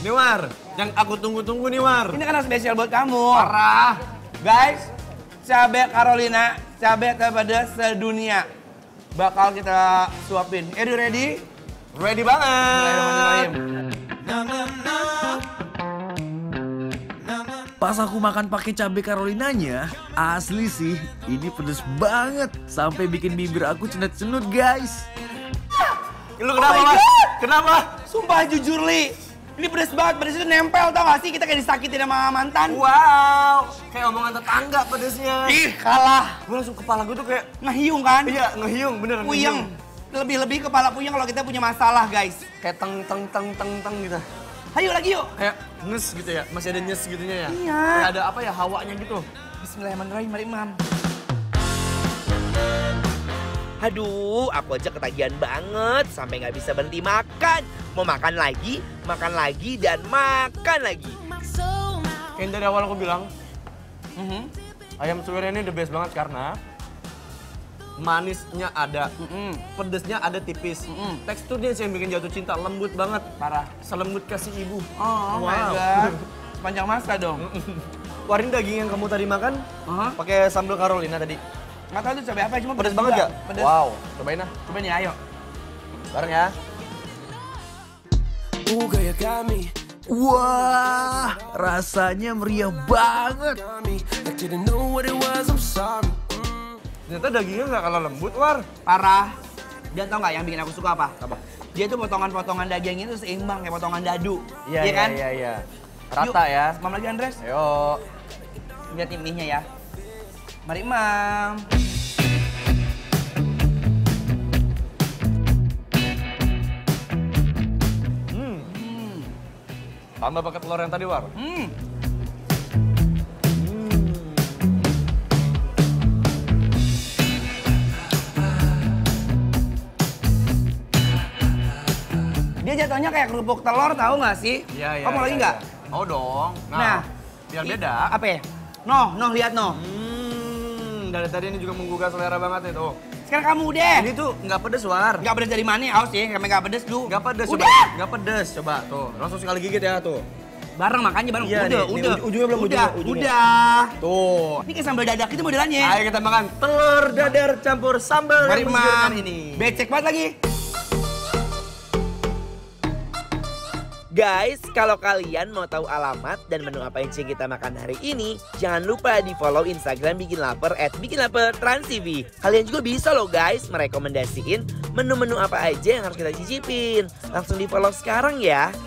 Nih War, yang aku tunggu-tunggu nih War. Ini kan spesial buat kamu. Parah. Guys, cabai Carolina, cabai terpedas sedunia. Bakal kita suapin. Ready? Ready banget. Pas aku makan pakai cabai Carolinanya, asli sih, ini pedes banget. Sampai bikin bibir aku cenut-cenut guys. Lu kenapa, Mas? Kenapa? Sumpah jujur, Li. Ini pedes banget, pedes itu nempel tau gak sih? Kita kayak disakitin sama mantan. Wow, kayak omongan tetangga pedesnya. Ih, kalah. Gue langsung kepala gue tuh kayak Ngehiung kan? iya ngehiung bener. Puyeng. Lebih-lebih kepala puyeng kalau kita punya masalah, guys. Kayak teng gitu. Ayo lagi yuk. Kayak nges gitu ya, masih ada nyes gitunya ya. Iya. Kayak ada apa ya hawanya gitu. Bismillahirrahmanirrahim, mari Imam. Aduh, aku aja ketagihan banget sampai nggak bisa berhenti makan. Mau makan lagi, dan makan lagi. Kayak dari awal aku bilang, ayam suwir ini the best banget karena manisnya ada, pedesnya ada tipis. Teksturnya sih yang bikin jatuh cinta, lembut banget. Parah. Selembut kasih ibu. Oh my God. Sepanjang masa dong. Warin daging yang kamu tadi makan, pakai sambal Carolina tadi. Nggak tahu itu cabai apa, cuma Pedes banget juga. gak? Pedes. Wow, cobain ah. Coba nih, ayo. Bareng ya. Wah, rasanya meriah banget. Ternyata dagingnya nggak kalah lembut, War. Parah. Dan tau nggak yang bikin aku suka apa? Apa? Dia tuh potongan-potongan dagingnya tuh seimbang kayak potongan dadu. Iya kan? Iya. Rata Yuk, ya. Mam lagi Andres. Ayo. Lihat mie-nya ya. Mari Mam. Tambah pakai telur yang tadi, War. Dia jatuhnya kayak kerupuk telur, tahu nggak sih? Iya. Kamu lagi nggak? Mau dong. Nah, biar beda. Apa ya? Noh, lihat noh. Dari tadi ini juga menggugah selera banget itu. Sekarang kamu deh. Ini tuh nggak pedes, War. Nggak pedes dari mana? Awas ya, kami nggak pedes lu. Nggak pedes, Udah. coba. Nggak pedes, coba tuh. Langsung sekali gigit ya tuh. Bareng makannya bareng. Iya, udah. ujungnya belum, ujungnya. Udah. Tuh. Ini kayak sambal dadak itu modelannya. Ayo kita makan telur dadar campur sambal Mari yang menggiurkan Mam. ini. Becek banget lagi. Guys, kalau kalian mau tahu alamat dan menu apa yang kita makan hari ini, jangan lupa di follow Instagram Bikin Lapar @bikinlapertransTV. Kalian juga bisa loh guys merekomendasiin menu-menu apa aja yang harus kita cicipin. Langsung di follow sekarang ya.